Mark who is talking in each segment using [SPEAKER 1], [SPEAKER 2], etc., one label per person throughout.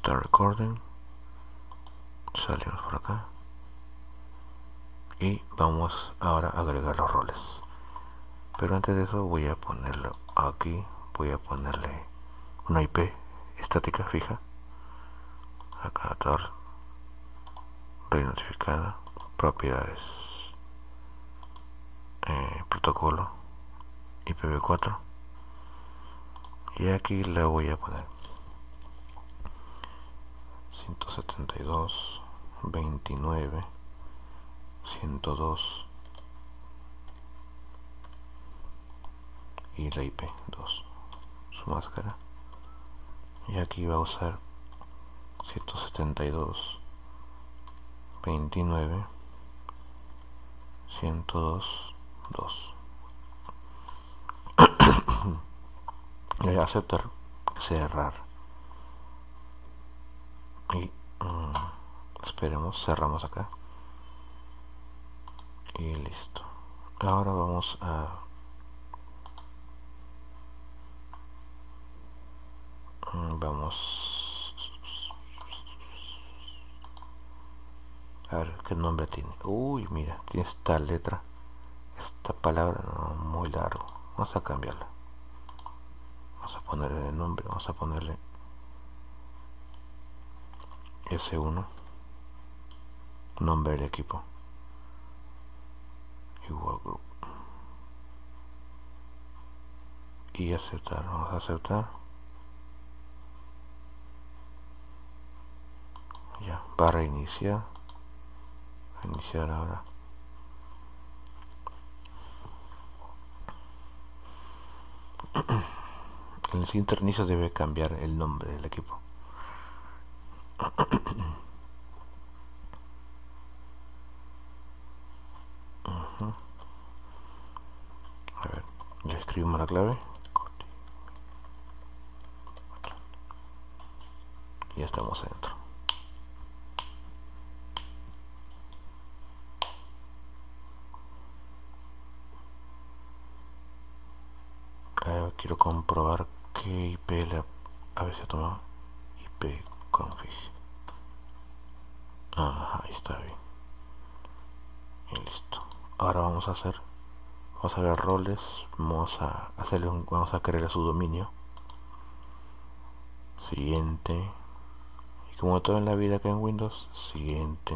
[SPEAKER 1] Start recording. Salimos por acá y vamos ahora a agregar los roles, pero antes de eso voy a ponerlo aquí. Voy a ponerle una IP estática fija acá, tor red notificada, propiedades, protocolo IPv4, y aquí le voy a poner 172.29.102 y la IP 2, su máscara, y aquí va a usar 172.29.102.2 y aceptar, cerrar y esperemos, cerramos acá y listo. Ahora vamos a ver qué nombre tiene. Uy, mira, tiene esta letra, esta palabra, no, muy largo. Vamos a cambiarla, vamos a ponerle el nombre, vamos a ponerle S1, nombre del equipo, igual group, y aceptar. Vamos a aceptar. Ya, va a reiniciar ahora. En el siguiente inicio debe cambiar el nombre del equipo. A ver, le escribimos la clave y ya estamos adentro. Quiero comprobar qué IP le había tomado. IP config. Ajá, ahí está bien. Y listo. Ahora vamos a ver roles. Vamos a crear su dominio. Siguiente. Y como todo en la vida acá en Windows, siguiente.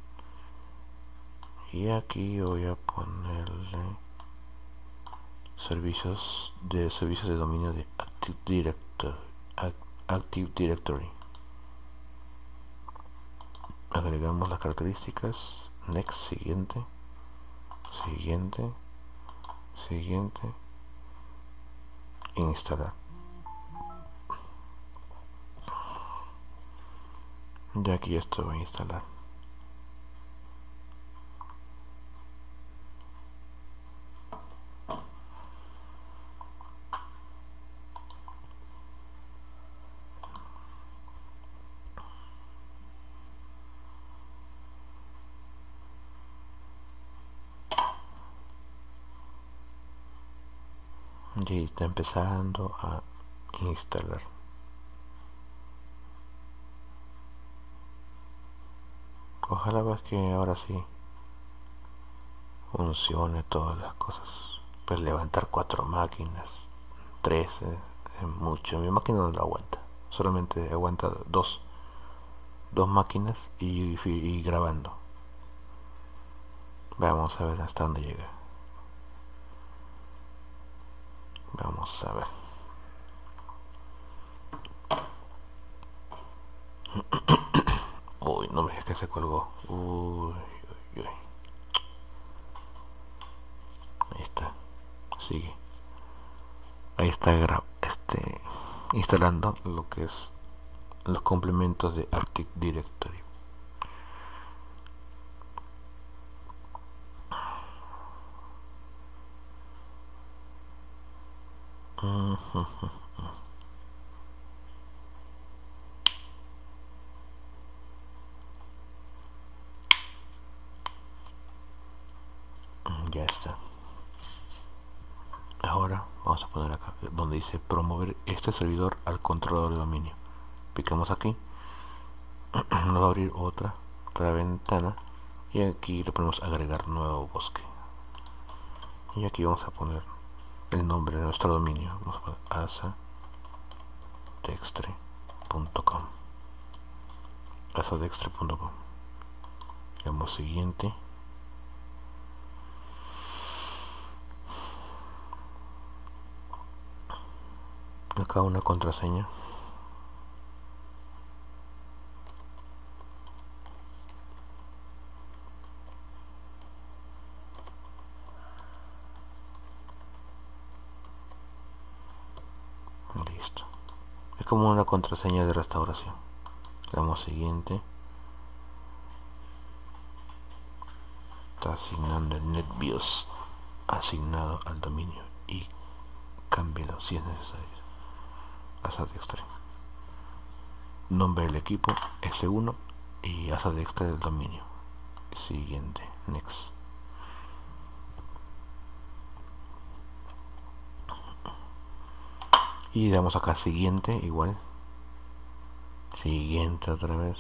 [SPEAKER 1] Y aquí voy a ponerle servicios de dominio de Active Directory. Agregamos las características. Next, siguiente, instalar. Ya aquí esto va a instalar. Y está empezando a instalar. Ojalá veas que ahora sí funcione todas las cosas. Pues levantar 4 máquinas, 3 es mucho. Mi máquina no lo aguanta. Solamente aguanta dos máquinas y grabando. Vamos a ver hasta dónde llega. Vamos a ver. Uy, no me digas que se colgó. Uy. Ahí está. Sigue. Ahí está instalando lo que es los complementos de Active Directory. Ya está. Ahora vamos a poner acá donde dice promover este servidor al controlador de dominio. Picamos aquí nos va a abrir otra ventana, y aquí le ponemos agregar nuevo bosque, y aquí vamos a poner el nombre de nuestro dominio. Vamos a poner asadextre.com, asadextre.com. Le damos siguiente. Acá una contraseña. Listo. Es como una contraseña de restauración. Le damos siguiente. Está asignando el NetBIOS asignado al dominio, y cámbielo si es necesario. Asadextre. Nombre del equipo S1 y asadextre del dominio. Siguiente. Next. Y damos acá siguiente, igual. Siguiente otra vez.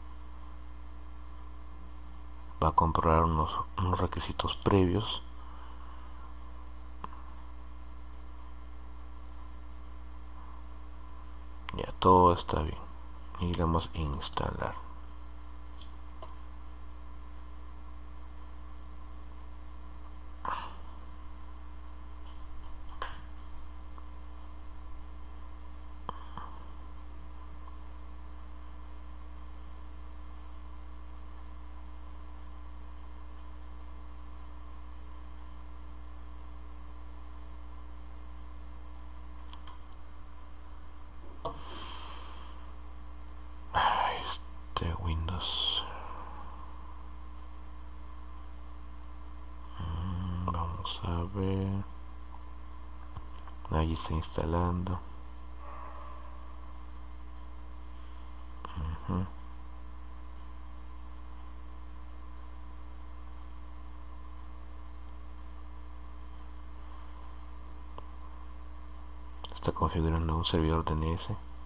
[SPEAKER 1] Va a comprobar unos requisitos previos. Ya, todo está bien. Y le damos instalar. Windows. Vamos a ver. Ahí está instalando. Está configurando un servidor DNS.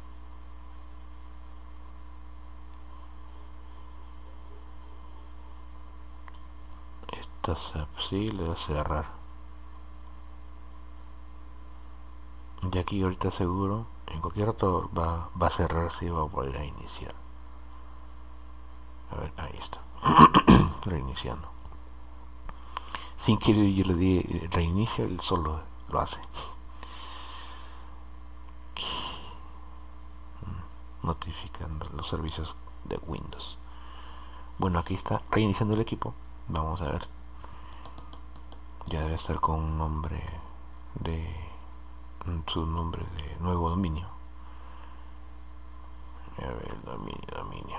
[SPEAKER 1] Sí, le da a cerrar. Y aquí ahorita seguro, en cualquier rato va a cerrarse y va a volver a iniciar. A ver, ahí está. Reiniciando. Sin que yo le di reinicio, él solo lo hace. Notificando los servicios de Windows. Bueno, aquí está reiniciando el equipo. Vamos a ver. Ya debe estar con un nombre de su nombre de nuevo dominio. A ver, dominio.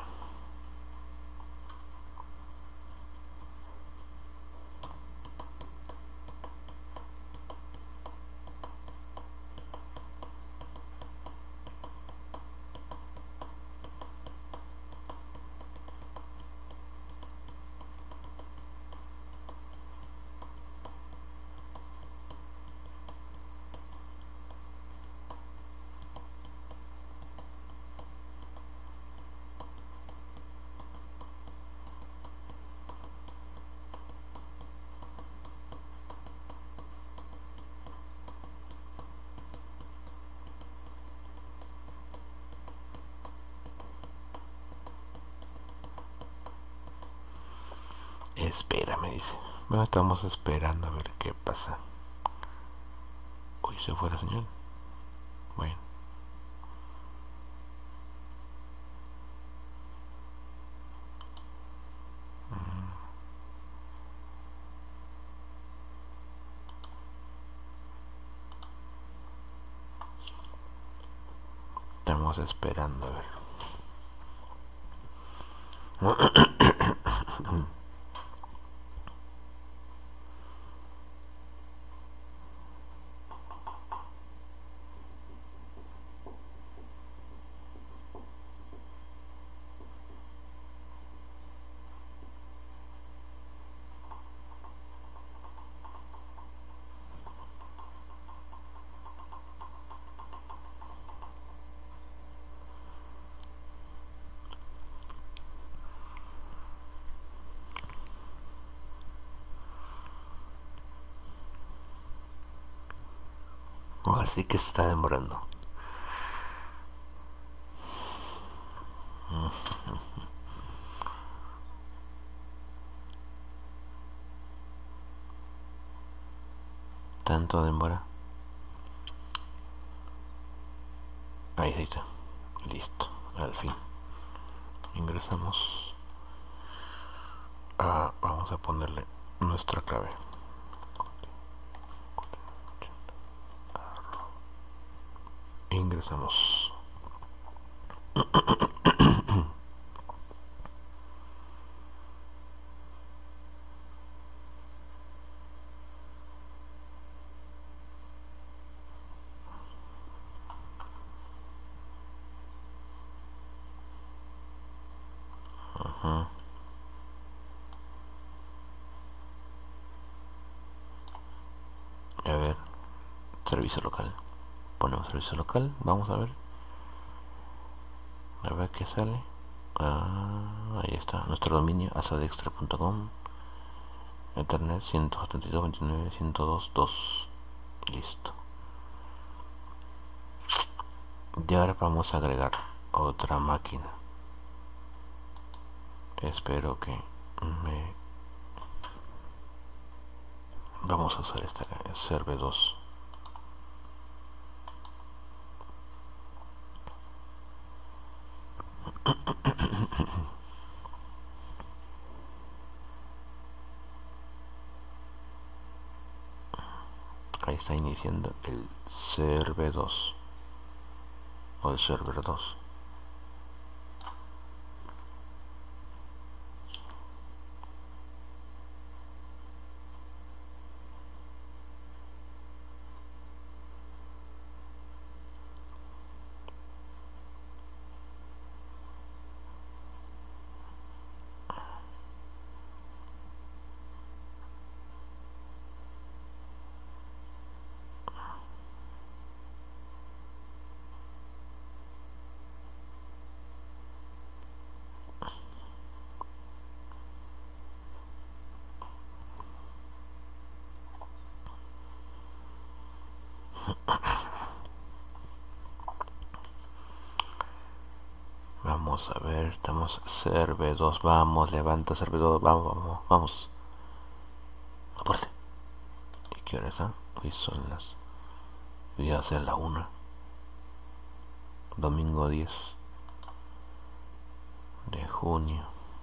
[SPEAKER 1] Espera, me dice. Bueno, estamos esperando a ver qué pasa. Uy, se fue la señal. Bueno. Estamos esperando a ver. Así que se está demorando. Tanto demora. Ahí está. Listo. Al fin. Ingresamos. Vamos a ponerle nuestra clave. Ingresamos. A ver, servicio local. Ponemos servicio local, vamos a ver qué sale. Ahí está, nuestro dominio asadextra.com, Ethernet 172.29.102.2. Listo. Y ahora vamos a agregar otra máquina. Espero que me... Vamos a usar esta, Serve 2. Ahí está iniciando el Serve 2 o el Server 2. Vamos a ver, estamos Serve 2, vamos, levanta Serve 2, vamos. Apúrate. ¿Y qué hora es? Hoy son las... Ya sea la 1. Domingo 10 de junio.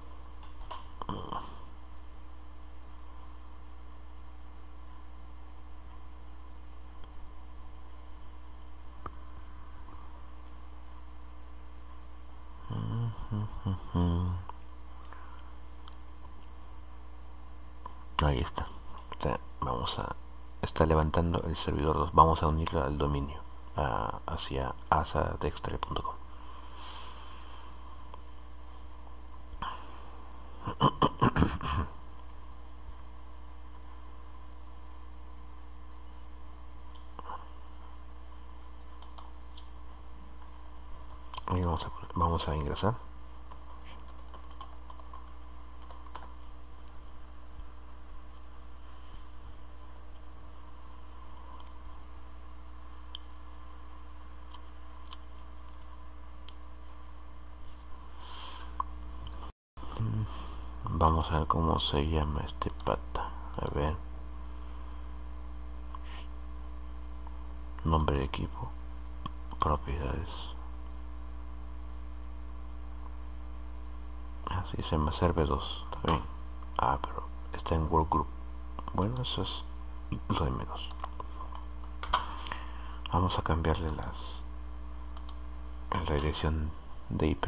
[SPEAKER 1] Ahí está. Vamos a... Está levantando el servidor 2. Vamos a unirlo al dominio. Hacia asadextra.com. Y vamos a ingresar. Vamos a ver cómo se llama este pata. A ver. Nombre de equipo. Propiedades. Así se llama Serve 2. Está bien. Pero está en Workgroup. Bueno, eso es lo de menos. Vamos a cambiarle la dirección de IP.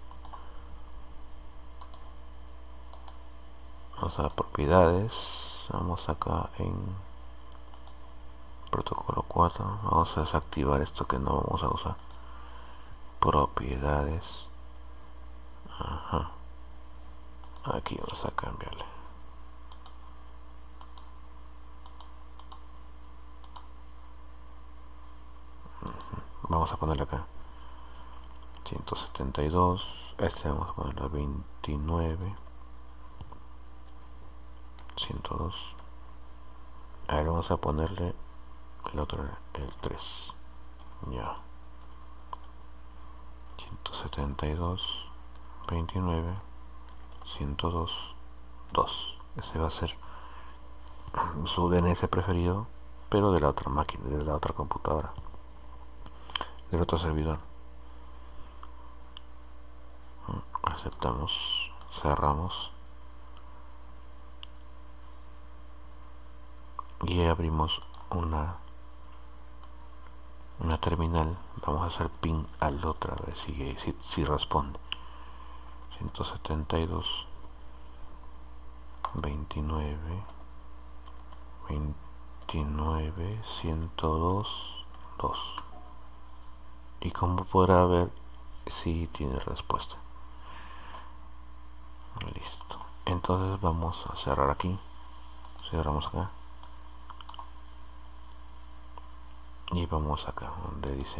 [SPEAKER 1] Vamos a propiedades. Vamos acá en protocolo 4. Vamos a desactivar esto que no vamos a usar. Propiedades. Ajá. Aquí vamos a cambiarle. Vamos a ponerle acá 172. Este vamos a ponerle a 29. 102. A ver, vamos a ponerle el otro era el 3. Ya. 172, 29, 102, 2. Ese va a ser su DNS preferido, pero de la otra máquina, de la otra computadora, del otro servidor. Aceptamos, cerramos y abrimos una terminal. Vamos a hacer ping al otro a ver si responde. 172, 29, 29, 102, 2. Y como podrá ver, si tiene respuesta. Listo. Entonces vamos a cerrar aquí. Cerramos acá. Y vamos acá donde dice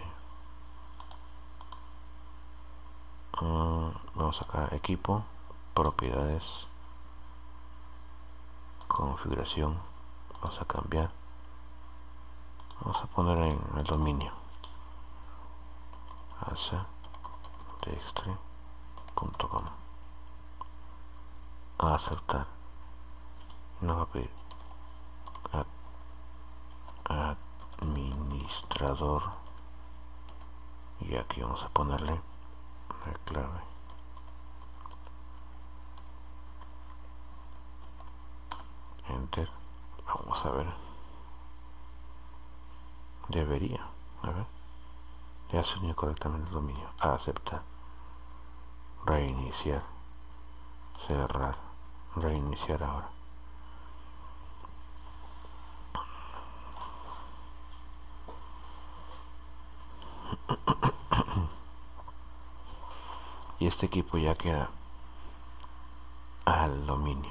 [SPEAKER 1] vamos acá, equipo, propiedades, configuración. Vamos a cambiar, vamos a poner en el dominio acdextre.com, a aceptar. Nos va a pedir administrador y aquí vamos a ponerle la clave. Enter. Vamos a ver. Debería. A ver. Ya se unió correctamente el dominio. A aceptar. Reiniciar. Cerrar. Reiniciar ahora. Y este equipo ya queda al dominio.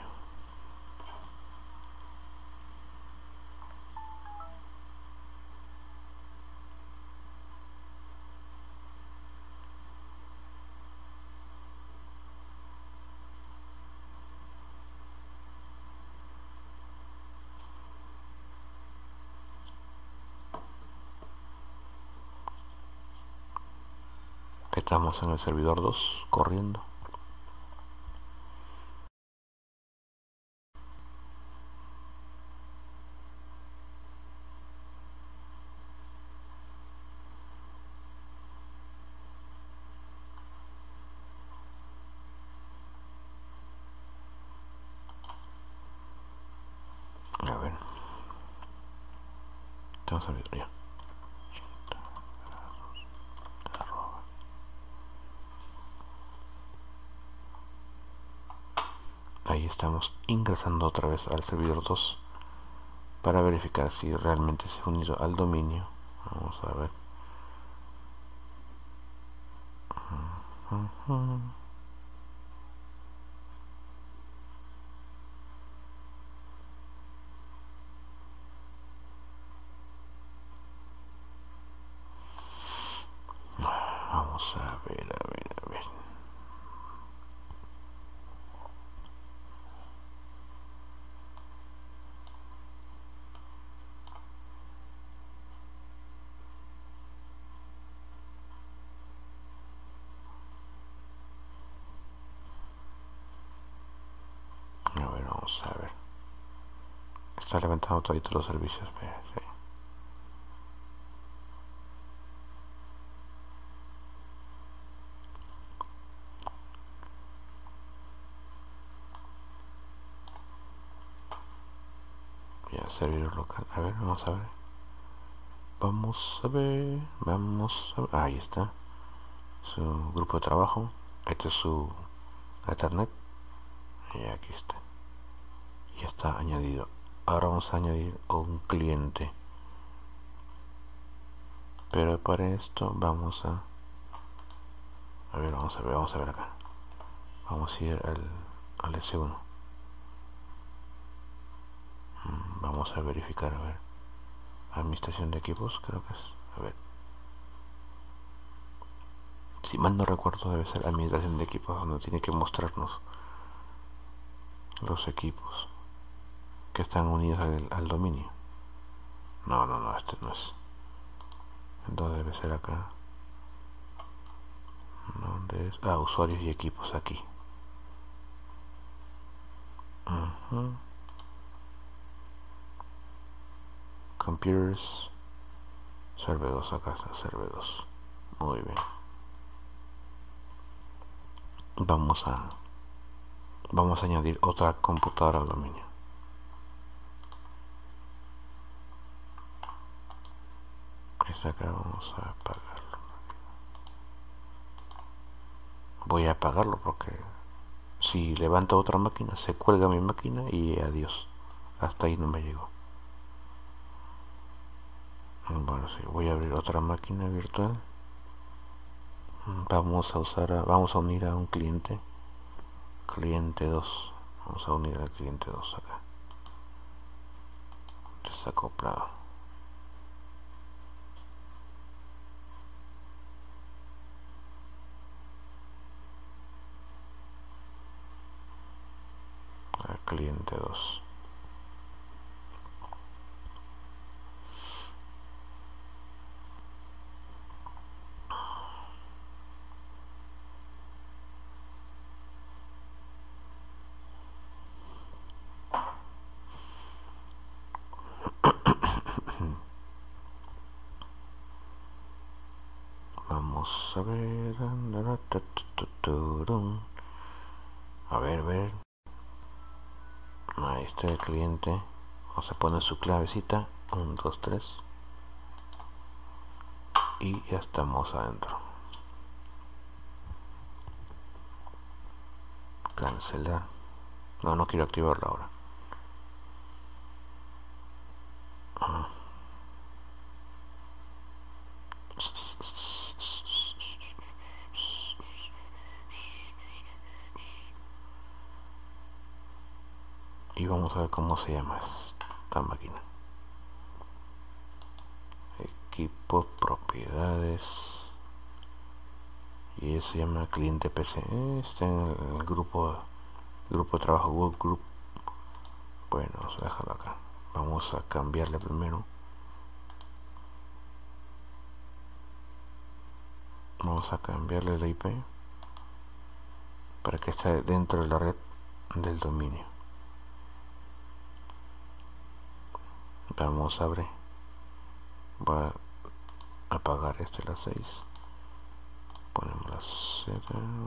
[SPEAKER 1] Estamos en el servidor 2 corriendo. A ver. Estamos en el video ya. Ahí estamos ingresando otra vez al servidor 2 para verificar si realmente se ha unido al dominio. Vamos a ver. Vamos a ver, a ver, a ver. A ver, vamos a ver. Está levantando todos los servicios. Sí. Ya, servidor local. A ver, vamos a ver. Vamos a ver. Vamos a ver. Ahí está. Su grupo de trabajo. Este es su Ethernet. Y aquí está. Ya está añadido. Ahora vamos a añadir un cliente. Pero para esto vamos a ver, vamos a ver acá. Vamos a ir al S1. Vamos a verificar, a ver. Administración de equipos, creo que es. A ver. Si mal no recuerdo, debe ser administración de equipos, donde tiene que mostrarnos los equipos que están unidos al dominio. No, este no es. Entonces debe ser acá. ¿Dónde es? Ah, usuarios y equipos aquí. Computers. Server 2, acá está Server 2. Muy bien. Vamos a añadir otra computadora al dominio. Esta acá vamos a apagarlo. Voy a apagarlo porque si levanto otra máquina se cuelga mi máquina y adiós. Hasta ahí no me llegó. Bueno, sí, voy a abrir otra máquina virtual. Vamos a unir a un cliente. Cliente 2. Vamos a unir al cliente 2 acá. Desacoplado. Al cliente 2. Vamos a ver. A ver. Ahí está el cliente. Vamos a poner su clavecita. 1, 2, 3. Y ya estamos adentro. Cancelar. No quiero activarlo ahora. Y vamos a ver cómo se llama esta máquina. Equipo, propiedades. Y se llama cliente PC. Está en el grupo de trabajo Google Group. Bueno, vamos a dejarlo acá. Vamos a cambiarle primero. Vamos a cambiarle la IP para que esté dentro de la red del dominio. Vamos a abrir. Voy a apagar las 6. Ponemos las 7.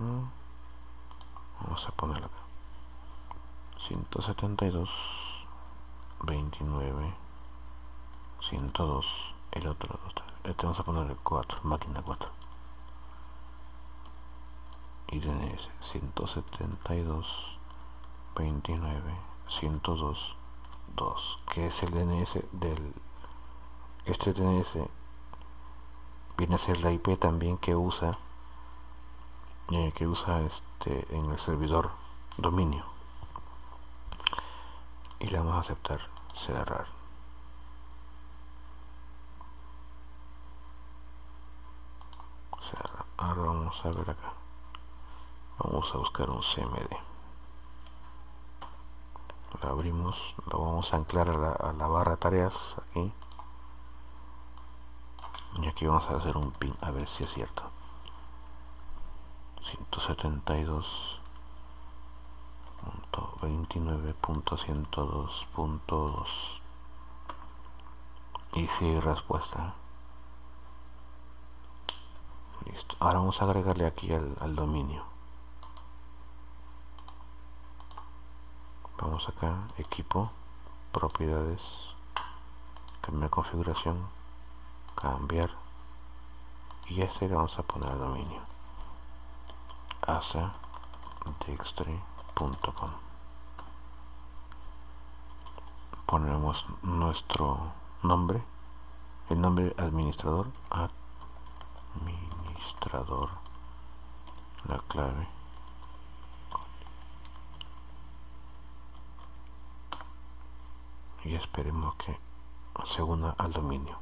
[SPEAKER 1] Vamos a ponerlo acá. 172 29 102. El otro. Este vamos a poner el 4, máquina 4. Y DNS 172 29 102 2, que es el DNS del... Este DNS viene a ser la IP también que usa en el servidor dominio. Y le vamos a aceptar, cerrar. Ahora vamos a ver acá. Vamos a buscar un CMD. Lo abrimos, lo vamos a anclar a la barra tareas aquí. Y aquí vamos a hacer un pin a ver si es cierto. 172.29.102.2. Y si hay respuesta. Listo. Ahora vamos a agregarle aquí al dominio. Vamos acá, equipo, propiedades, cambiar configuración, cambiar, y le vamos a poner al dominio asadextre.com. Ponemos nuestro nombre, el nombre administrador, la clave, y esperemos que se una al dominio.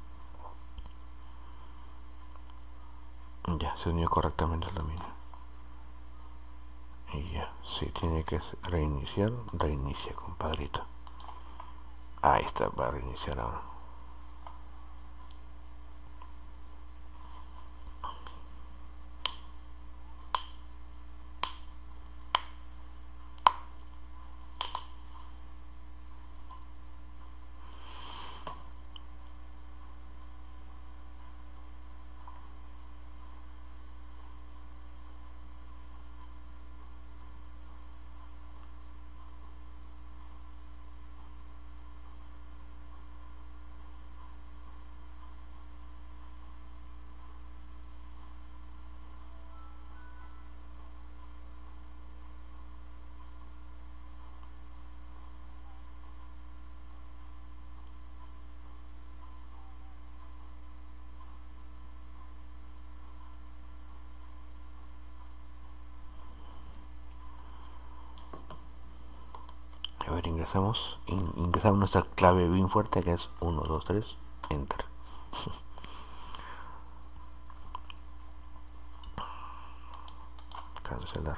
[SPEAKER 1] Ya, se unió correctamente al dominio. Y ya, si tiene que reiniciar, reinicia, compadrito. Ahí está, va a reiniciar ahora. ver, ingresamos nuestra clave bien fuerte, que es 1, 2, 3, enter. Cancelar.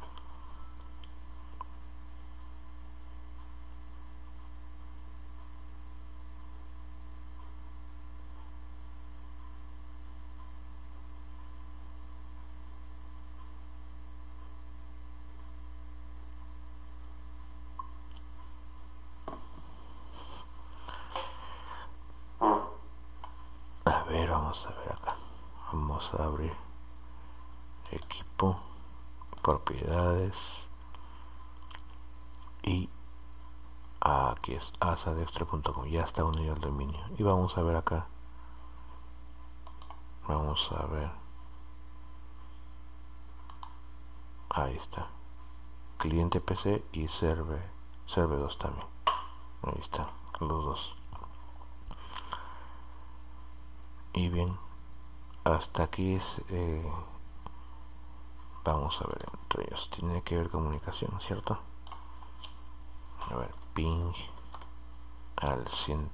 [SPEAKER 1] A ver, vamos a ver acá. Vamos a abrir equipo, propiedades, y aquí es asadextre.com. Ya está unido el dominio. Y vamos a ver acá. Vamos a ver. Ahí está. Cliente PC y server 2 también. Ahí está, los dos. Y bien, hasta aquí es... vamos a ver, entre ellos tiene que ver comunicación, ¿cierto? A ver, ping al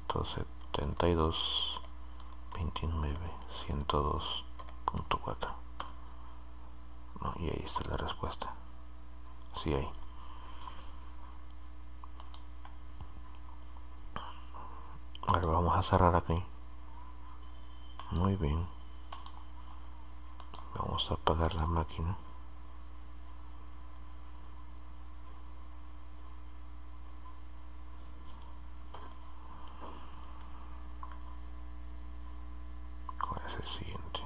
[SPEAKER 1] 172.29.102.4. No, y ahí está la respuesta. Sí, hay. Ahora vamos a cerrar aquí. Muy bien. Vamos a apagar la máquina. ¿Cuál es el siguiente?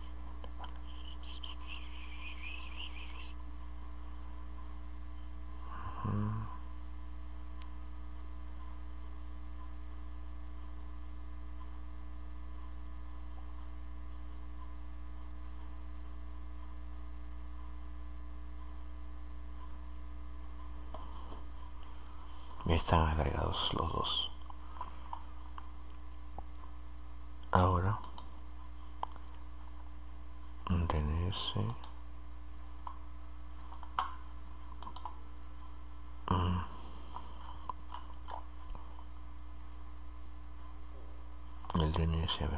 [SPEAKER 1] Ya están agregados los dos. Ahora DNS el DNS, a ver,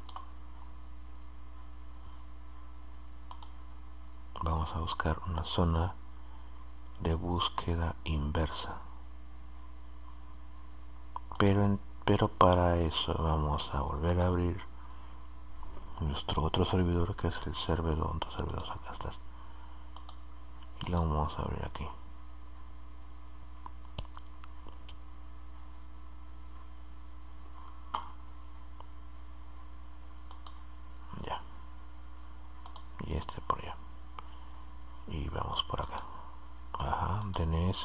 [SPEAKER 1] vamos a buscar una zona de búsqueda inversa, pero para eso vamos a volver a abrir nuestro otro servidor, que es el servidor 2, acá estás, y lo vamos a abrir aquí. Ya, y este por allá, y vamos por acá. Ajá, DNS.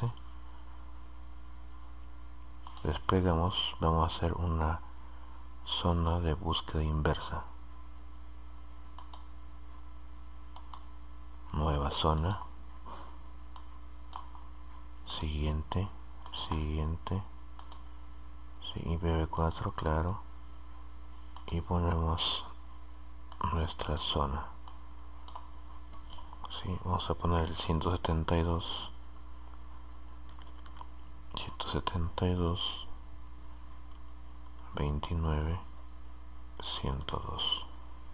[SPEAKER 1] Desplegamos, vamos a hacer una zona de búsqueda inversa. Nueva zona. Siguiente. Siguiente. Sí, IPv4, claro. Y ponemos nuestra zona. Sí, vamos a poner el 172.29.102.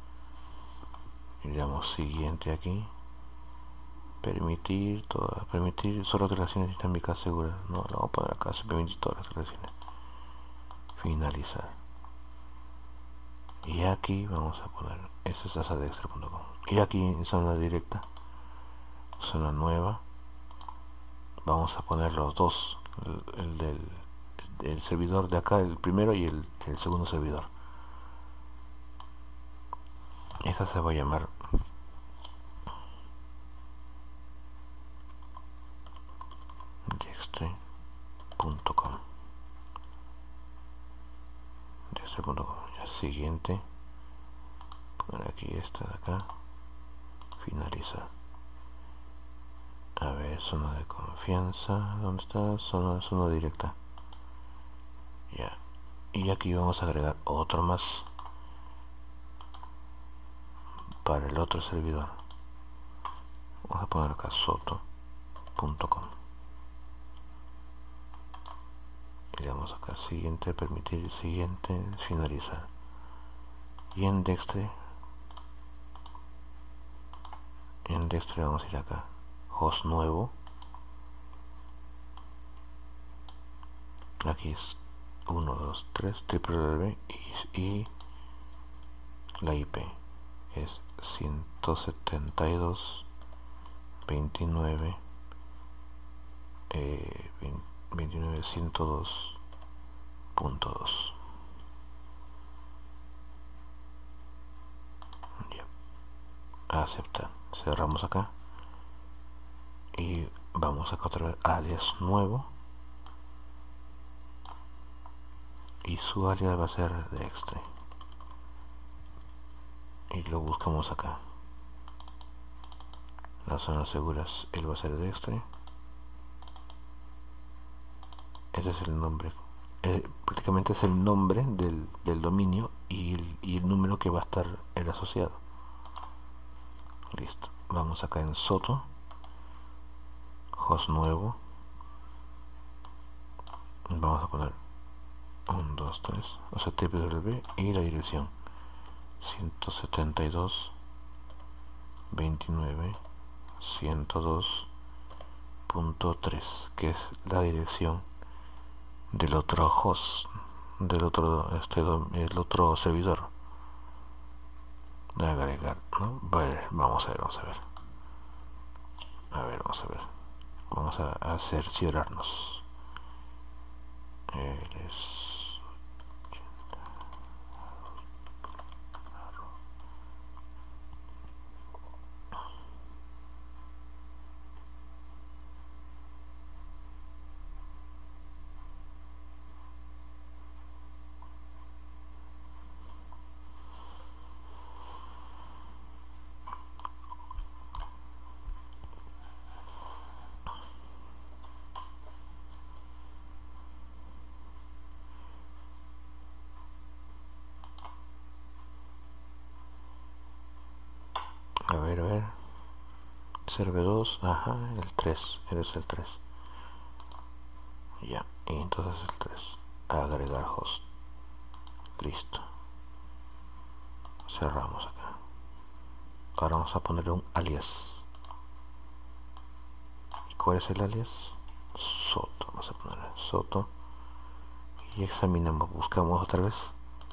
[SPEAKER 1] Y le damos siguiente aquí. Permitir solo relaciones dinámicas seguras. No, lo vamos a poner acá, se permite todas las relaciones. Finalizar. Y aquí vamos a poner, eso es asadextre.com. Y aquí en zona directa, zona nueva, vamos a poner los dos, el servidor de acá, el primero y el segundo servidor. Esta se va a llamar dextre.com. Ya, siguiente, poner aquí esta de acá, finalizar. A ver, zona de confianza, ¿dónde está? Zona directa. Ya, y aquí vamos a agregar otro más para el otro servidor. Vamos a poner acá soto.com. le damos acá siguiente, permitir, siguiente, finalizar. Y en Dextre vamos a ir acá, host nuevo. Aquí es 1, 2, 3, www y la IP es 172 29 29 102.2. Ya. Aceptar. Cerramos acá y vamos acá otra vez alias nuevo y su alias va a ser Dextre y lo buscamos acá. Las zonas seguras, él va a ser Dextre. Ese es el nombre, prácticamente es el nombre del dominio y el número que va a estar el asociado. Listo, vamos acá en Soto, host nuevo, vamos a poner 1, 2, 3, o sea, www y la dirección 172 29 102.3, que es la dirección del otro host, del otro el otro servidor. De agregar, ¿no? Bueno, vamos a ver, vamos a cerciorarnos. A ver, server 2, ajá, el 3, eres el 3. Ya, y entonces el 3, agregar host. Listo. Cerramos acá. Ahora vamos a ponerle un alias. ¿Y cuál es el alias? Soto. Vamos a ponerle Soto. Y examinamos, buscamos otra vez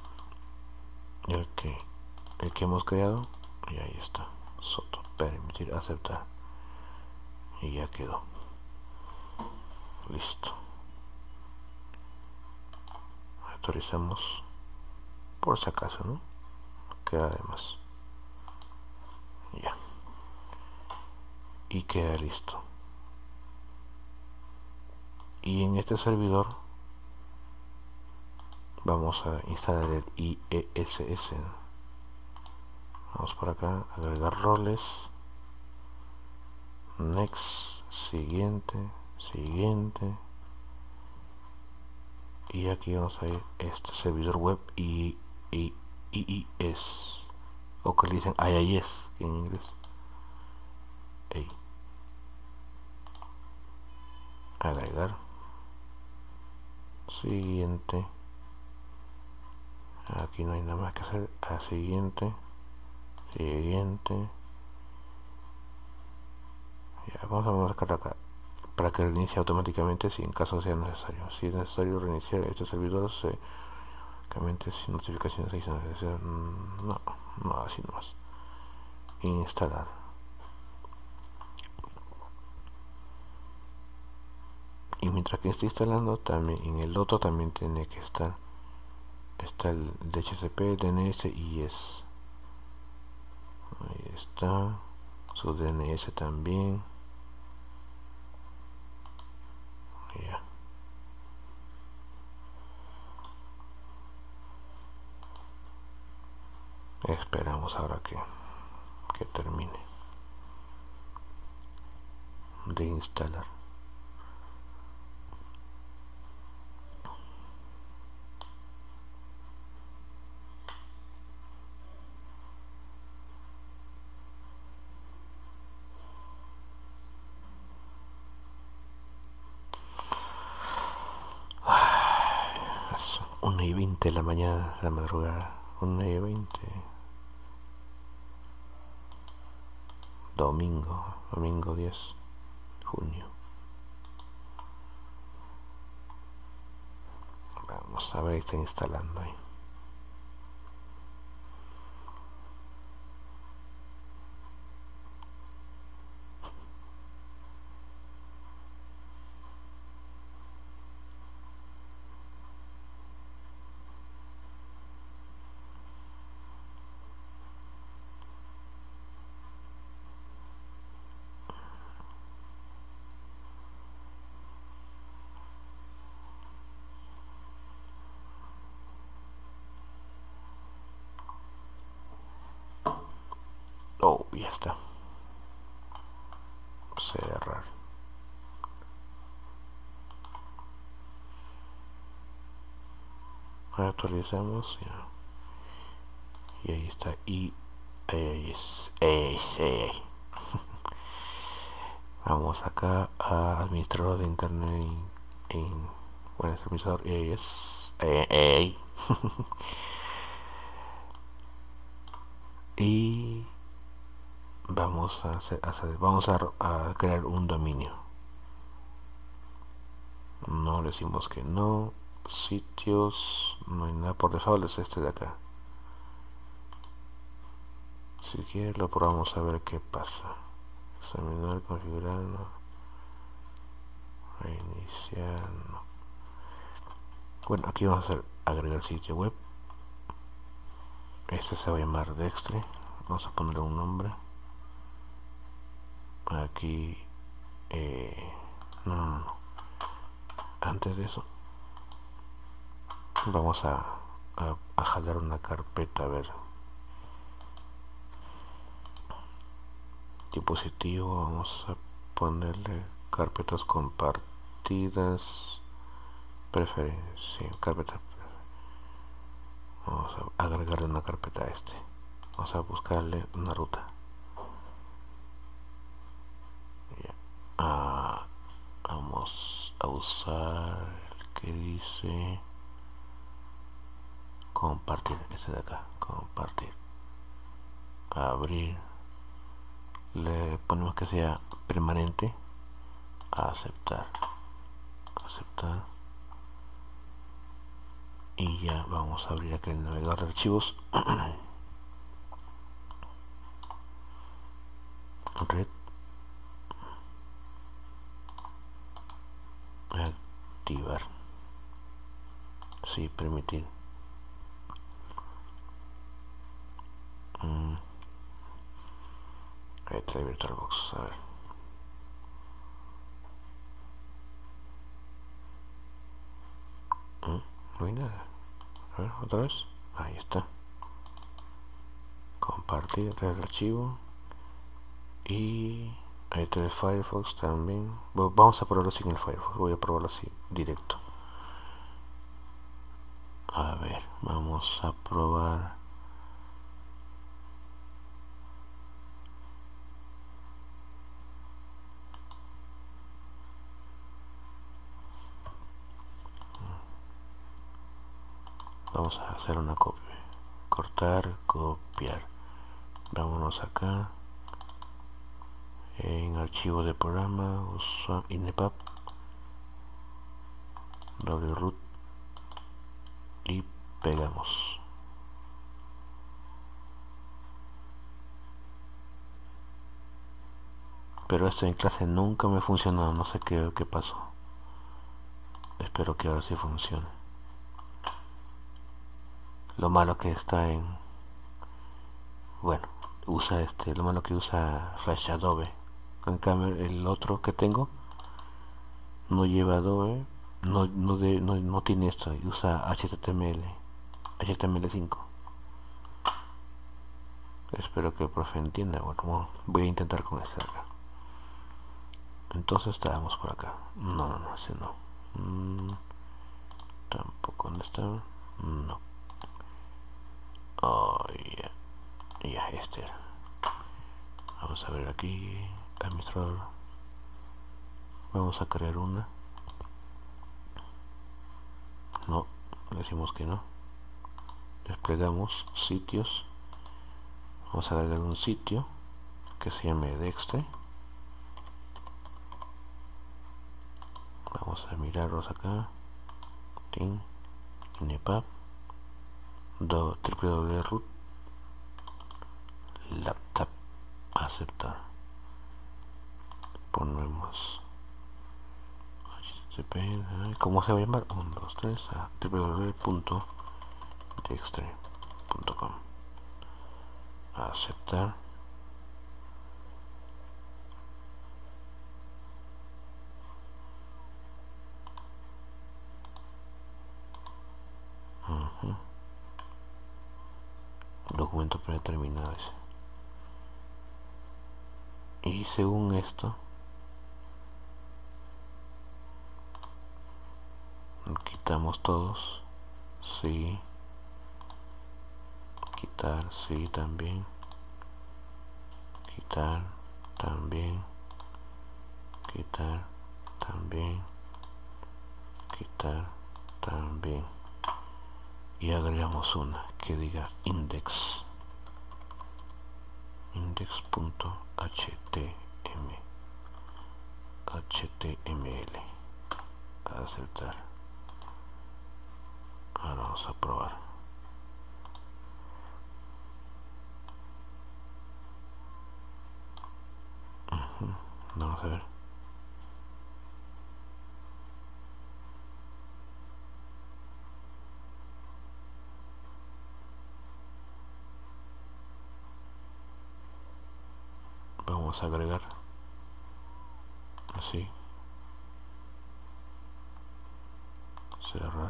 [SPEAKER 1] el que hemos creado. Y ahí está. Soto. Permitir, aceptar. Y ya quedó. Listo. Actualizamos por si acaso, ¿no? Queda de más. Ya. Y queda listo. Y en este servidor vamos a instalar el IESS. Vamos por acá, agregar roles, next, siguiente, y aquí vamos a ir este servidor web IIS, o que le dicen IIS en inglés. Agregar, siguiente, aquí no hay nada más que hacer, a siguiente, ya, vamos a marcar acá para que reinicie automáticamente si en caso sea necesario. Si es necesario reiniciar este servidor, sin notificaciones adicionales. No, así nomás. Instalar. Y mientras que esté instalando, también en el otro también tiene que estar. Está el DHCP, DNS y IS. Ahí está. Su DNS también. Ya. Esperamos ahora que termine de instalar. 1:20 de la mañana, de la madrugada. 1:20. Domingo 10 de junio. Vamos a ver, está instalando ahí. Oh, ya está. Cerrar. Actualizamos ya. Y ahí está. Y vamos acá a administrador de internet bueno, este administrador y vamos a crear un dominio. No le decimos que no. Sitios, no hay nada por default, es este de acá. Si quieres lo probamos a ver qué pasa. Examinar, configurar, no. Reiniciar, no. Bueno, aquí vamos a hacer agregar sitio web. Este se va a llamar Dextre. Vamos a ponerle un nombre. Aquí no. Antes de eso vamos a jalar una carpeta, a ver. Dispositivo, vamos a ponerle carpetas compartidas, preferencia, carpeta. Vamos a agregarle una carpeta a este. Vamos a buscarle una ruta. Vamos a usar el que dice compartir, este de acá, compartir, abrir, le ponemos que sea permanente, aceptar, y ya vamos a abrir aquí el navegador de archivos. Red, activar, sí, permitir. Ahí trae VirtualBox, a ver. No hay nada. A ver, otra vez. Ahí está. Compartir el archivo. Y ahí trae Firefox también. Bueno, vamos a probarlo sin el Firefox. Voy a probarlo así, directo. A ver, vamos a probar. Vamos a hacer una copia. Cortar, copiar. Vámonos acá. En archivo de programa, INEPAP, wroot y pegamos. Pero esto en clase nunca me funcionó, no sé qué pasó. Espero que ahora sí funcione. Lo malo que está en... Bueno, usa lo malo que usa Flash Adobe. En cambio el otro que tengo no lleva Adobe, no tiene esto, usa HTML5. Espero que el profe entienda. Bueno, voy a intentar con este acá. Entonces estábamos por acá. No, ese no. Tampoco. ¿Dónde está? No. Oh, ya, este era. Vamos a ver aquí. Administrador. Vamos a crear una. No, decimos que no, desplegamos sitios, vamos a agregar un sitio que se llame Dextre, vamos a mirarlos acá, inepap www.root laptop, aceptar, ponemos HTTP, ¿cómo se va a llamar? 1, 2, 3 a www.dextre.com, aceptar. Documento predeterminado ese. Y según esto quitamos todos, sí, quitar, sí, también, quitar, también, quitar, también, quitar, también, y agregamos una que diga index, index.html, aceptar. Ahora vamos a probar. Vamos a ver. Vamos a agregar así, cerrar,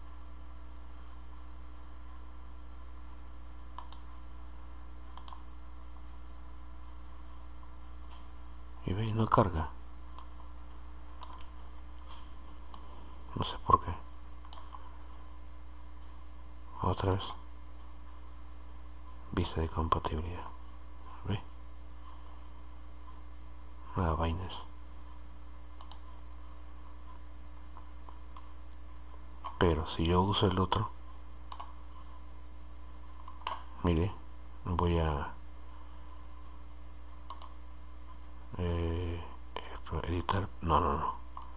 [SPEAKER 1] y veis, no carga, no sé por qué. Otra vez, vista de compatibilidad, ¿ve? Nueva vainas. Pero si yo uso el otro, mire, voy a editar, no,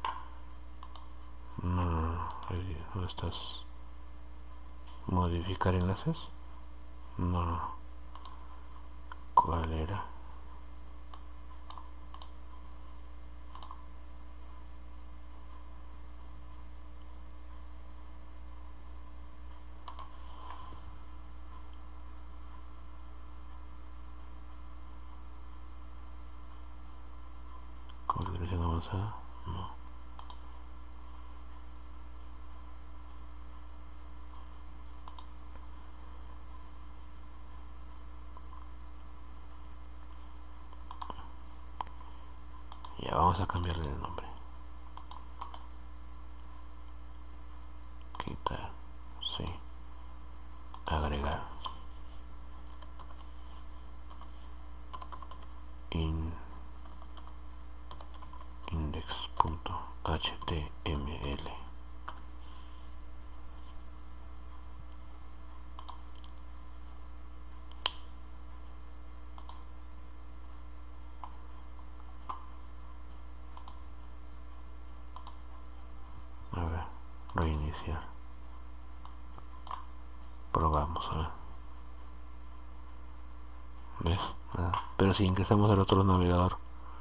[SPEAKER 1] ¿dónde estás? Modificar enlaces, no, ¿cuál era? Configuración avanzada, no. Ya vamos a cambiarle el nombre. Quitar, sí. Agregar. Index.html. A ver, reiniciar. Probamos, a ver. ¿Ves? Nada. Pero si ingresamos al otro navegador,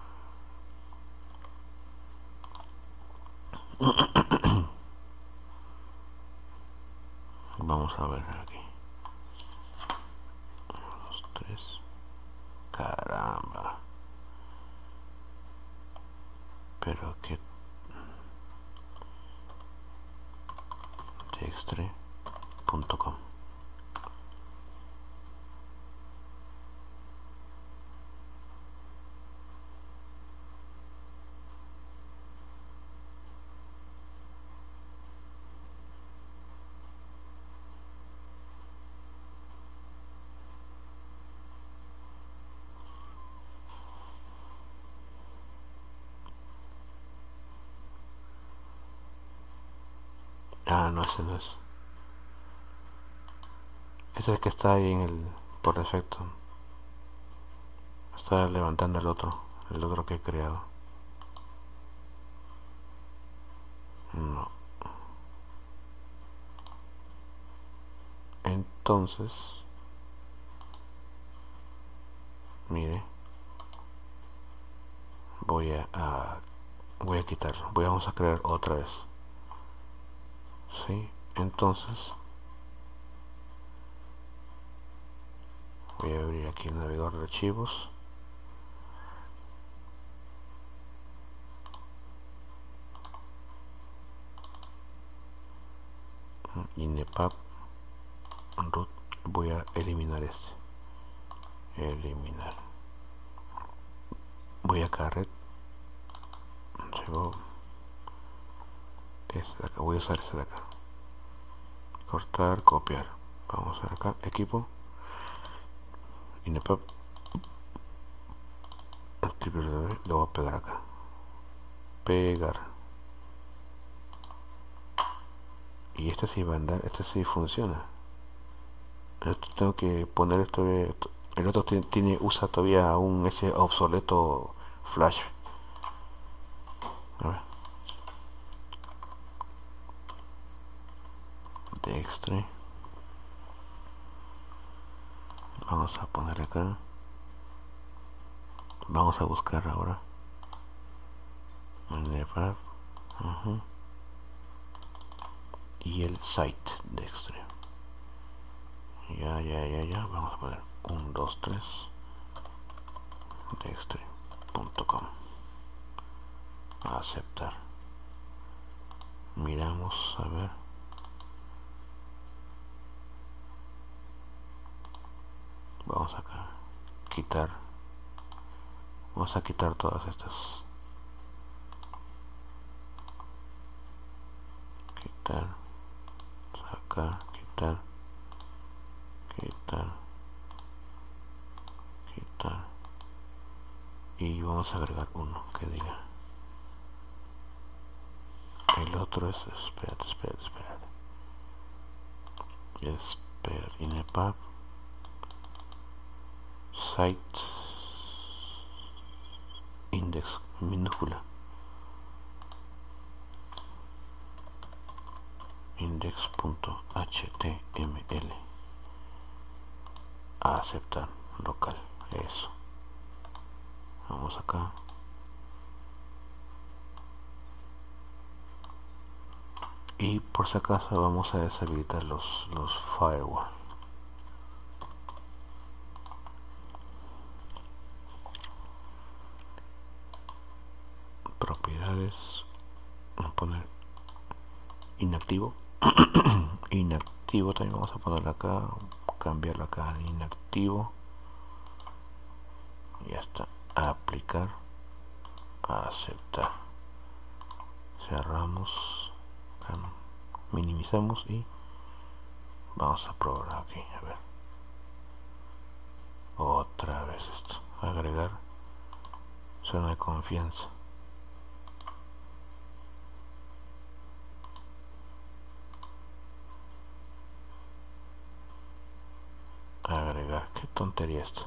[SPEAKER 1] vamos a ver aquí. 1, 2, 3. Caramba. Pero que dextre.com. Ah, no, ese no es. Es el que está ahí en el, por defecto. Está levantando el otro que he creado. No. Entonces, mire, voy a quitarlo. Vamos a crear otra vez. Sí, entonces voy a abrir aquí el navegador de archivos. Inepap root. Voy a eliminar este. Eliminar. Voy a carret. Acá. Voy a usar este de acá. Cortar, copiar. Vamos a ver acá. Equipo. Inepap. Lo voy a pegar acá. Pegar. Y este sí va a andar. Este sí funciona. Esto tengo que poner esto. El otro usa todavía ese obsoleto flash. A ver. Dextre. Vamos a poner acá. Vamos a buscar ahora. Y el site Dextre. Ya. Vamos a poner 1, 2, 3 dextre.com. Aceptar. Miramos a ver. Vamos acá. Quitar. Vamos a quitar todas estas. Quitar. Sacar. Quitar. Y vamos a agregar uno que diga. El otro es. Espérate. Inepap. Site. Index. Minúscula. Index.html. A aceptar. Local. Eso. Vamos acá. Y por si acaso vamos a deshabilitar los firewall. Propiedades. Vamos a poner inactivo. Inactivo también vamos a ponerlo acá. Cambiarlo acá a inactivo. Ya está. Aplicar. Aceptar. Cerramos. Minimizamos y vamos a probar aquí. A ver. Otra vez esto. Agregar. Zona de confianza. Agregar. Qué tontería esto.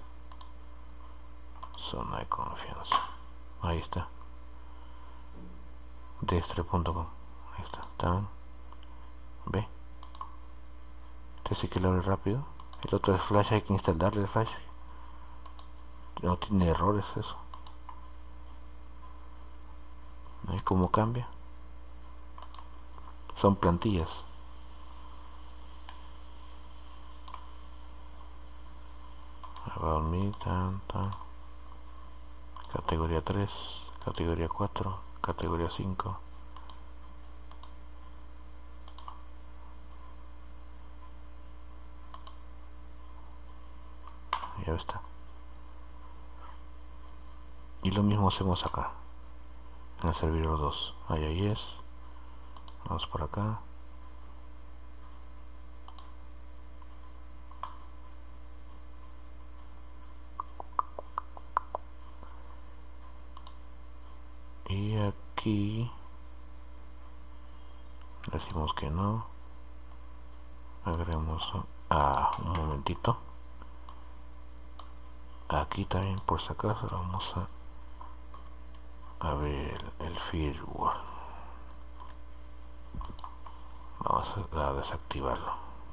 [SPEAKER 1] Zona de confianza. Ahí está. Dextre.com. Ahí está. Tan. Ve. Este sí que lo abre rápido. El otro es flash. Hay que instalarle el flash. No tiene errores eso. ¿Ves cómo cambia? Son plantillas. About me, categoría 3, categoría 4, categoría 5. Ya está. Y lo mismo hacemos acá. En el servidor 2. Ahí es. Vamos por acá. Y aquí decimos que no. Agregamos un momentito. Aquí también, por si acaso, vamos a ver el firmware. Vamos a desactivarlo.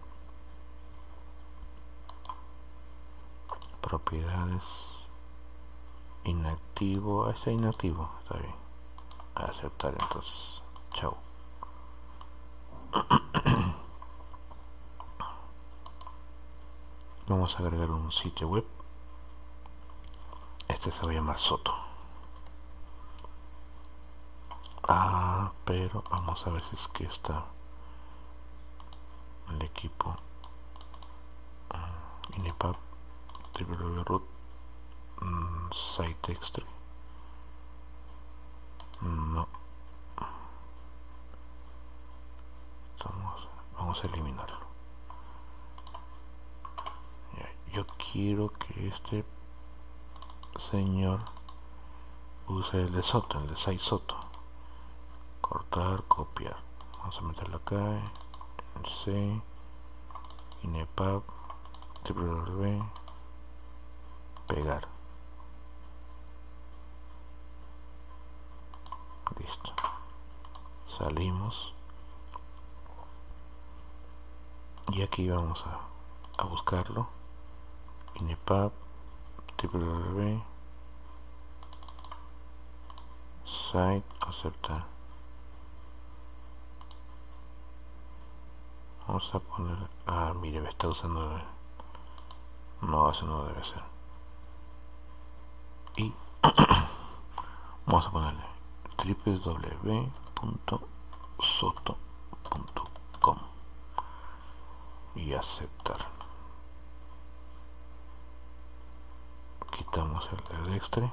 [SPEAKER 1] Propiedades. Inactivo. Está inactivo. Está bien. A aceptar entonces. Chao. Vamos a agregar un sitio web. Este se va a llamar Soto. Pero vamos a ver si es que está el equipo. Inepap www.root site extra. No. Vamos a eliminarlo. Yo quiero que este señor use el de Soto, el de site Soto. Cortar, copiar. Vamos a meterlo acá. En C. Inepap www. Pegar. Listo. Salimos. Y aquí vamos a buscarlo. Inepap www. Site, aceptar. Vamos a poner... mire, me está usando... No, eso no debe ser. Y vamos a ponerle www.soto.com y aceptar. Quitamos el de extra.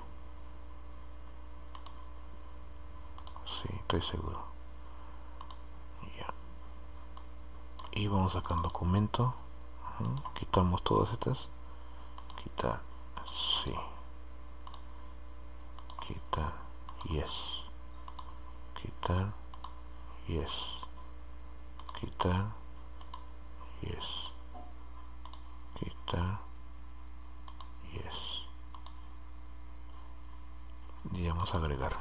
[SPEAKER 1] Sí, estoy seguro. Ya. Y vamos acá en documento. Quitamos todas estas. Quitar. Sí. Quitar. Yes. Quitar. Yes. Quitar. Yes. Quitar. Yes. Y vamos a agregar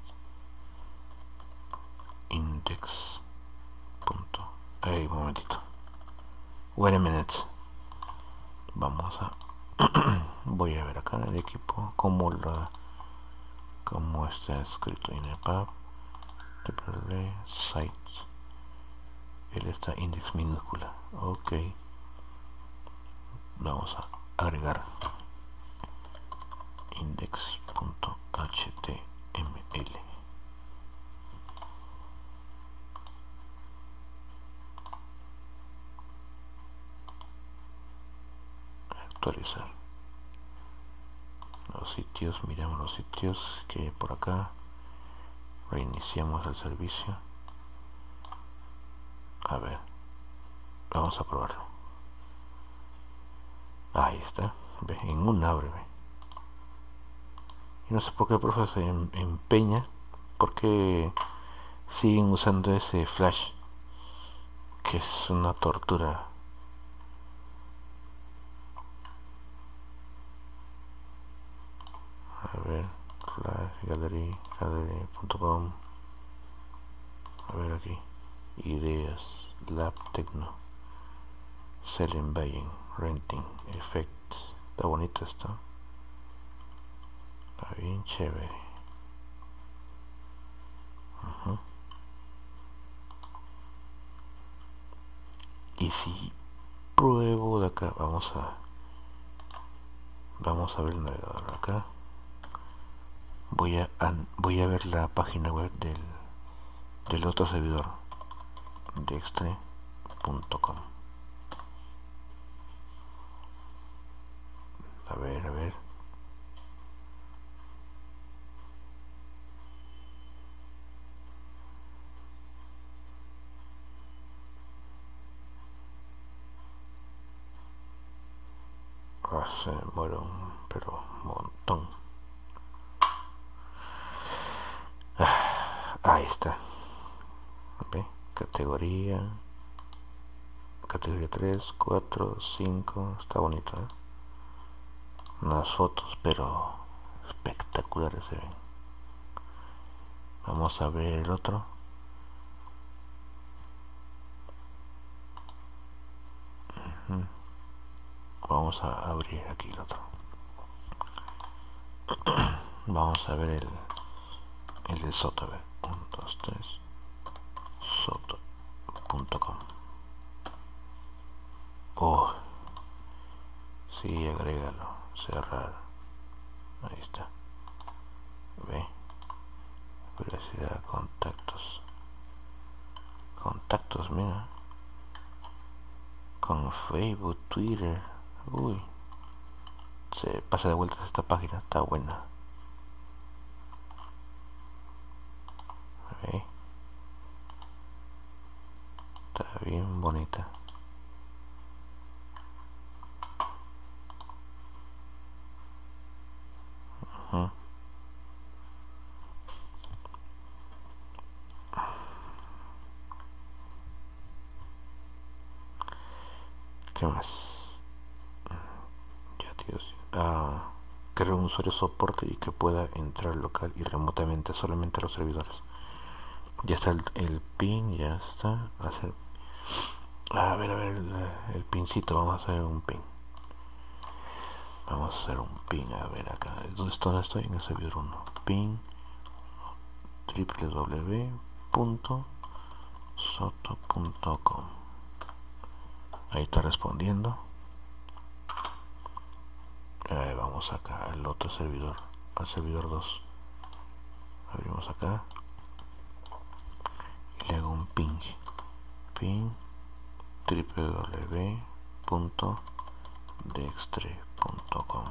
[SPEAKER 1] index. Un momentito. Wait a minute. Vamos a voy a ver acá en el equipo como está escrito inepap site. Él está index minúscula. Ok. Vamos a agregar index.html. Actualizar los sitios. Miramos los sitios que hay por acá. Reiniciamos el servicio. A ver, vamos a probarlo. Ahí está. Ve, en un abre. Ve. Y no sé por qué el profe se empeña. Porque siguen usando ese flash, que es una tortura. A ver, flash gallery.com. A ver aquí, ideas, lab techno, selling, buying, renting, effects. Está bonito esto. Está bien chévere. Y si pruebo de acá, vamos a ver el navegador acá. Voy a ver la página web del otro servidor, dextre.com. A ver. Se muere pero un montón. Ahí está. ¿Ve? Categoría categoría 3, 4, 5. Está bonito, ¿eh? Unas fotos, pero espectaculares se ven. Vamos a ver el otro. Vamos a abrir aquí el otro. Vamos a ver el de Soto. A ver, 1, 2, 3. Soto.com. Oh, sí, agrégalo, cerrar. Ahí está. Ve, privacidad, contactos. Contactos, mira. Con Facebook, Twitter. Uy, se pasa de vuelta esta página, está buena. Ve, está bien bonita. ¿Qué más? Ya, tíos. Crear un usuario soporte y que pueda entrar local y remotamente solamente a los servidores. Ya está el pin, ya está. A ver, el pincito. Vamos a hacer un pin. Vamos a hacer un pin. A ver acá. ¿Dónde estoy? En el servidor 1. Pin www.soto.com. Ahí está respondiendo. Vamos acá al otro servidor, al servidor 2. Abrimos acá y le hago un ping www.dextre.com.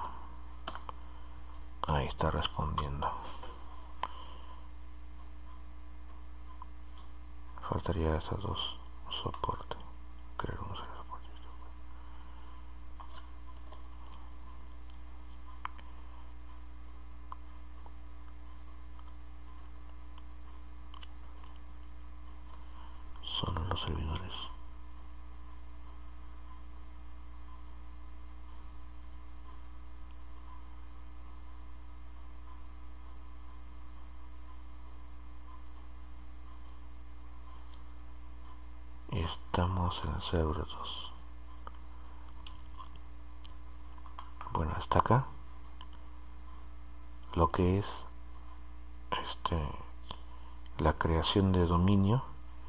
[SPEAKER 1] Ahí está respondiendo. Faltaría esas dos. Soporte, crear un usuario soporte. Solo los servidores. Y estamos en el server 2. Bueno, hasta acá lo que es la creación de dominio,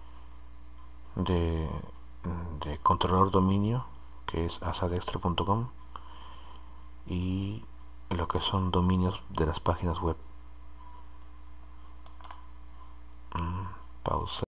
[SPEAKER 1] de controlador dominio, que es asadextre.com, y lo que son dominios de las páginas web. Pausa.